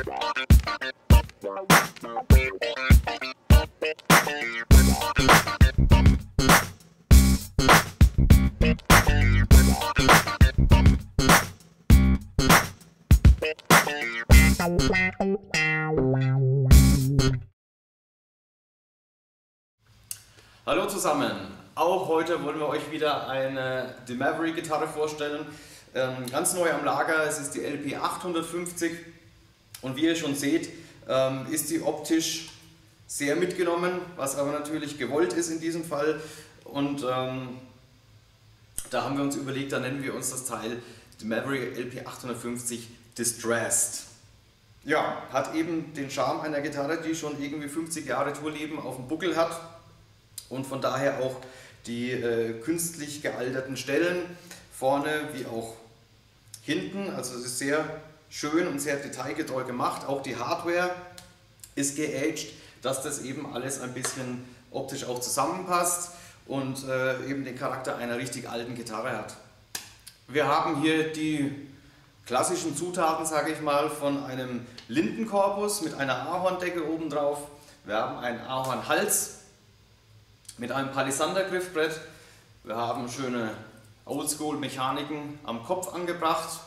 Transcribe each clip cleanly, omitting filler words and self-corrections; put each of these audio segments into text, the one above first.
Hallo zusammen, auch heute wollen wir euch wieder eine Die Maverick Gitarre vorstellen. Ganz neu am Lager, es ist die LP 850 und wie ihr schon seht, ist sie optisch sehr mitgenommen, was aber natürlich gewollt ist in diesem Fall. Und da haben wir uns überlegt, da nennen wir uns das Teil die Maverick LP 850 Distressed. Ja, hat eben den Charme einer Gitarre, die schon irgendwie 50 Jahre Tourleben auf dem Buckel hat und von daher auch die künstlich gealterten Stellen vorne wie auch hinten. Also es ist sehr schön und sehr detailgetreu gemacht. Auch die Hardware ist geaged, dass das eben alles ein bisschen optisch auch zusammenpasst und eben den Charakter einer richtig alten Gitarre hat. Wir haben hier die klassischen Zutaten, sage ich mal, von einem Lindenkorpus mit einer Ahorndecke oben drauf. Wir haben einen Ahornhals mit einem Palisander-Griffbrett. Wir haben schöne Oldschool-Mechaniken am Kopf angebracht.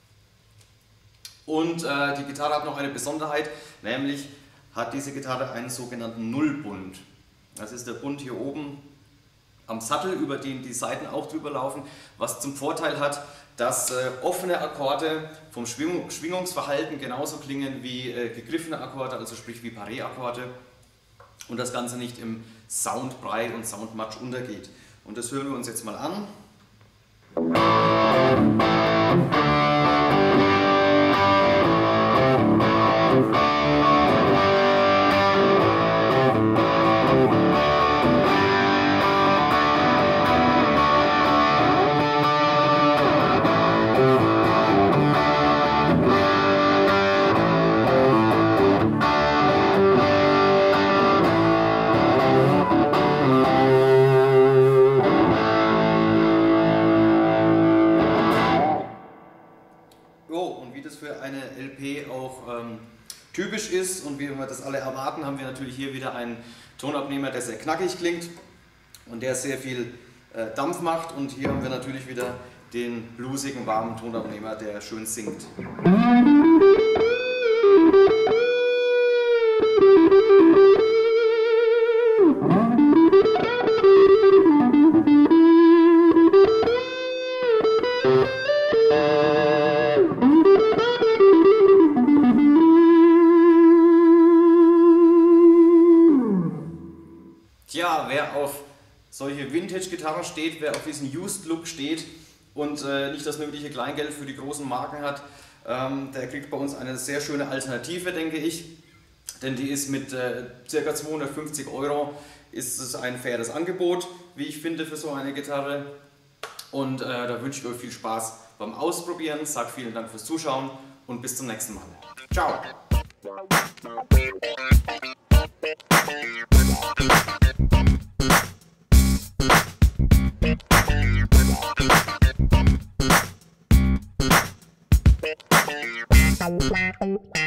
Und die Gitarre hat noch eine Besonderheit, nämlich hat diese Gitarre einen sogenannten Nullbund. Das ist der Bund hier oben am Sattel, über den die Saiten auch drüber laufen, was zum Vorteil hat, dass offene Akkorde vom Schwingungsverhalten genauso klingen wie gegriffene Akkorde, also sprich wie Paré-Akkorde, und das Ganze nicht im Soundbrei und Soundmatsch untergeht. Und das hören wir uns jetzt mal an. Und wie das für eine LP auch typisch ist und wie wir das alle erwarten, haben wir natürlich hier wieder einen Tonabnehmer, der sehr knackig klingt und der sehr viel Dampf macht. Und hier haben wir natürlich wieder den bluesigen, warmen Tonabnehmer, der schön singt. Tja, wer auf solche Vintage-Gitarren steht, wer auf diesen Used-Look steht und nicht das nötige Kleingeld für die großen Marken hat, der kriegt bei uns eine sehr schöne Alternative, denke ich. Denn die ist mit ca. 250 € ist es ein faires Angebot, wie ich finde, für so eine Gitarre. Und da wünsche ich euch viel Spaß beim Ausprobieren. Sage vielen Dank fürs Zuschauen und bis zum nächsten Mal. Ciao! Wow.